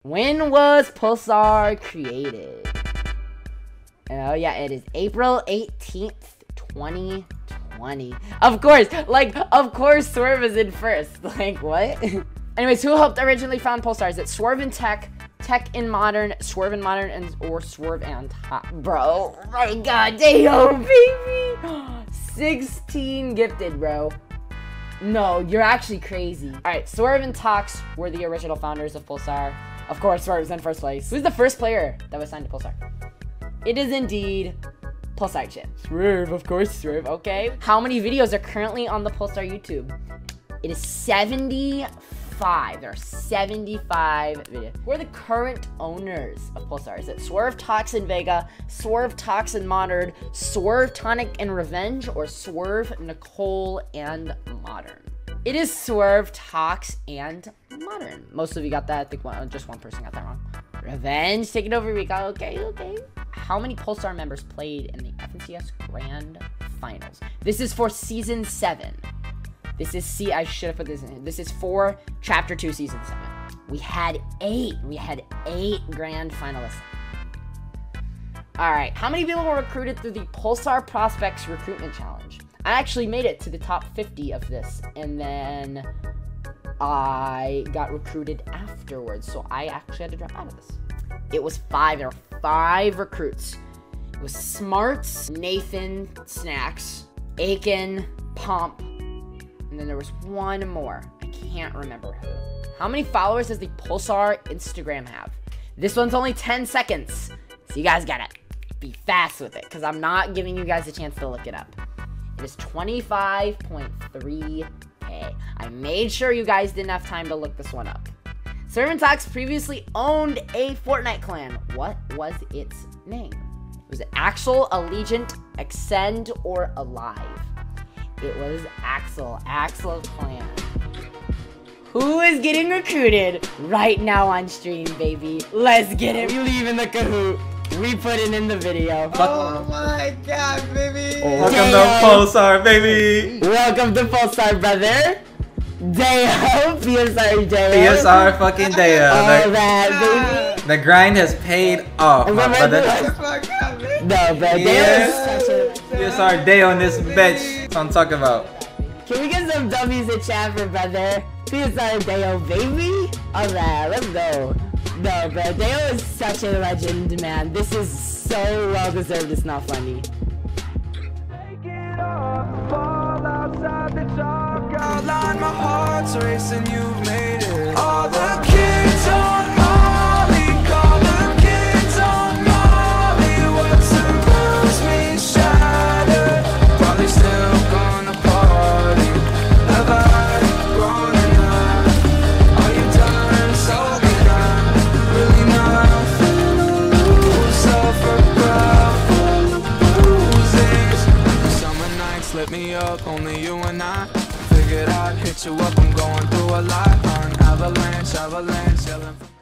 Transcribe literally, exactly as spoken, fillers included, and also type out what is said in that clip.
When was Pulsar created? Oh yeah, it is April eighteenth, twenty twenty. Of course, like, of course Swerve is in first. Like, what? Anyways, who helped originally found Pulsar? Is it Swerve and Tech, Tech in Modern, Swerve in Modern, and or Swerve and Top? Bro, oh my god, damn, baby. sixteen gifted, bro. No, you're actually crazy. All right, Swerve and Tox were the original founders of Pulsar. Of course, Swerve's in first place. Who's the first player that was signed to Pulsar? It is indeed Pulsar Chip. Swerve, of course, Swerve, okay. How many videos are currently on the Pulsar YouTube? It is seventy-five. There are seventy-five videos. Who are the current owners of Pulsar? Is it Swerve, Tox, and Vega, Swerve, Tox, and Modern, Swerve, Tonic, and Revenge, or Swerve, Nicole, and Modern? It is Swerve, Tox, and Modern. Most of you got that. I think one, just one person got that wrong. Revenge, take it over, Rika. Okay, okay. How many Pulsar members played in the F N C S Grand Finals? This is for Season seven. This is, see, I should have put this in. This is for Chapter two, Season seven. We had eight. We had eight Grand Finalists. All right, how many people were recruited through the Pulsar Prospects Recruitment Challenge? I actually made it to the top fifty of this, and then I got recruited afterwards, so I actually had to drop out of this. It was five. There were five recruits. It was Smarts, Nathan, Snacks, Aiken, Pomp, and then there was one more. I can't remember who. How many followers does the Pulsar Instagram have? This one's only ten seconds, so you guys gotta be fast with it, because I'm not giving you guys a chance to look it up. It is twenty-five point three K. I made sure you guys didn't have time to look this one up. Servantox previously owned a Fortnite clan. What was its name? Was it Axel, Allegiant, Extend, or Alive? It was Axel. Axel's clan. Who is getting recruited right now on stream, baby? Let's get it. We leave in the Kahoot. We put it in the video. Oh my god, baby! Welcome to Pulsar, baby! Welcome to Pulsar, brother! Deo! P S R Deo! P S R fucking Deo! All the, that, baby! the grind has paid off, my brother. No, bro, Yeah. Deo P S R Deo on this bitch. That's what I'm talking about. Can we get some W's in chat for brother? P S R Deo, baby! Alright, let's go. No, bro, Deo is such a legend, man. This is so well deserved, it's not funny. Take it off, fall outside the dark outline, my heart's racing, you've made it. All the kids on Molly, call the kids on Molly. What surrounds me shattered, probably still gonna party. Have I grown enough? Are you done? So really nothing to lose, suffer crowd full of bruises. Summer nights lit me up, only you and I. Figured I'd hit you up, I'm going through a lot. On avalanche, avalanche, yelling.